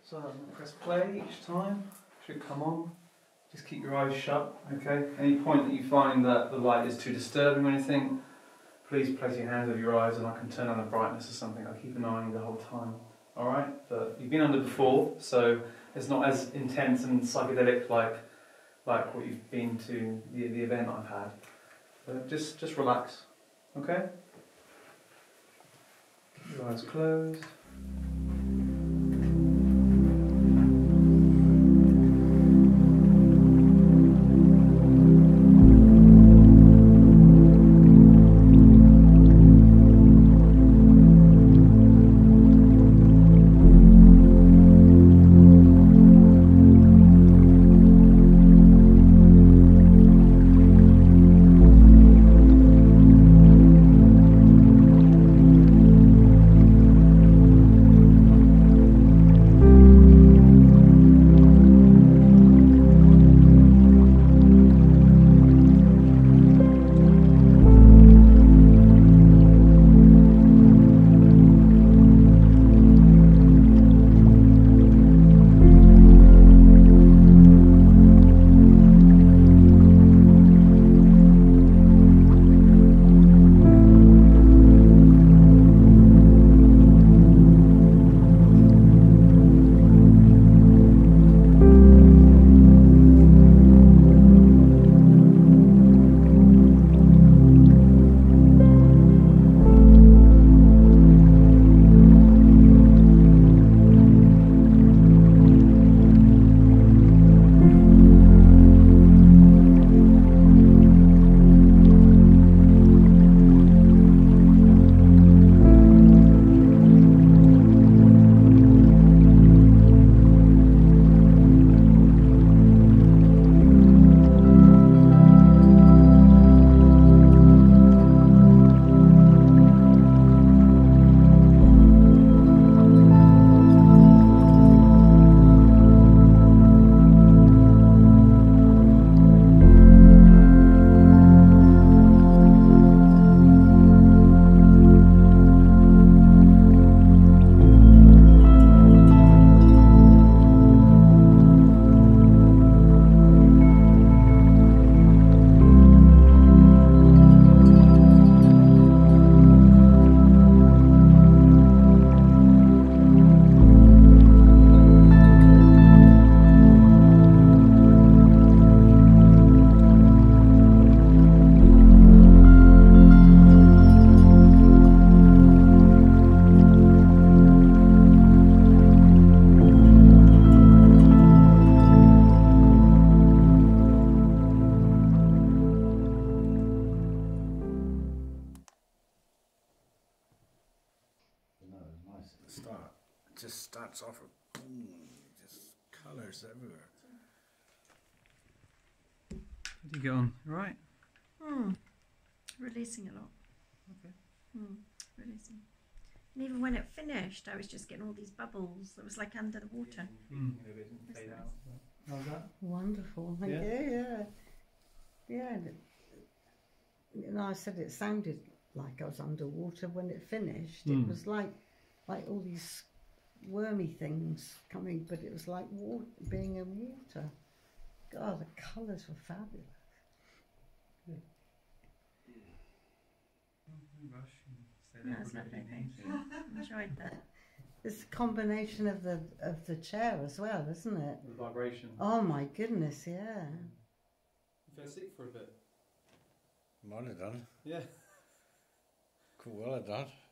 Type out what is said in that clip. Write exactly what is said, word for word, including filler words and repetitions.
So I'm going to press play each time. Should come on. Just keep your eyes shut, okay? Any point that you find that the light is too disturbing or anything, please place your hands over your eyes and I can turn on the brightness or something. I'll keep an eye on you the whole time. Alright? But you've been under before, so it's not as intense and psychedelic like like what you've been to the, the event I've had. But just, just relax, okay? Keep your eyes closed. Start. It just starts off with boom, just colours everywhere. How do you get on? Right? Hmm. Releasing a lot. Okay. Hmm. Releasing. And even when it finished, I was just getting all these bubbles. It was like under the water. Mm. Nice. How's that? Wonderful. Thank Yeah. you. Yeah. Yeah. and it- You know, I said it sounded like I was underwater when it finished. Mm. It was like like all these wormy things coming, but it was like water, being in water. God, the colours were fabulous. Good. That's lovely. Thank you. Enjoyed that. It's a combination of the of the chair as well, isn't it? The vibration. Oh my goodness, yeah. You fell sick for a bit. Well done. Yeah. Cool, well done.